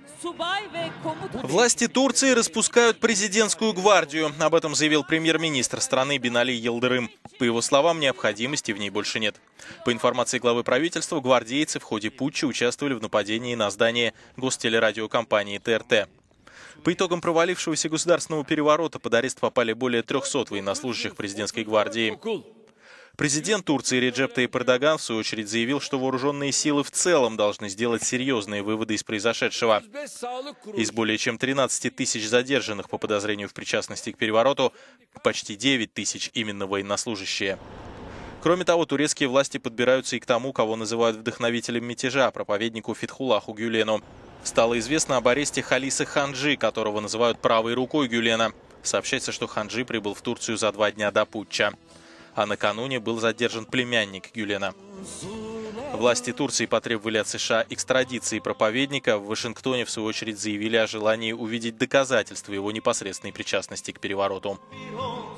Власти Турции распускают президентскую гвардию. Об этом заявил премьер-министр страны Бинали Йылдырым. По его словам, необходимости в ней больше нет. По информации главы правительства, гвардейцы в ходе путча участвовали в нападении на здание гостелерадиокомпании ТРТ. По итогам провалившегося государственного переворота под арест попали более 300 военнослужащих президентской гвардии. Президент Турции Реджеп Тайип Эрдоган в свою очередь заявил, что вооруженные силы в целом должны сделать серьезные выводы из произошедшего. Из более чем 13 тысяч задержанных по подозрению в причастности к перевороту, почти 9 тысяч именно военнослужащие. Кроме того, турецкие власти подбираются и к тому, кого называют вдохновителем мятежа, проповеднику Фетхуллаху Гюлену. Стало известно об аресте Халиса Ханджи, которого называют правой рукой Гюлена. Сообщается, что Ханджи прибыл в Турцию за 2 дня до путча. А накануне был задержан племянник Гюлена. Власти Турции потребовали от США экстрадиции проповедника. В Вашингтоне, в свою очередь, заявили о желании увидеть доказательства его непосредственной причастности к перевороту.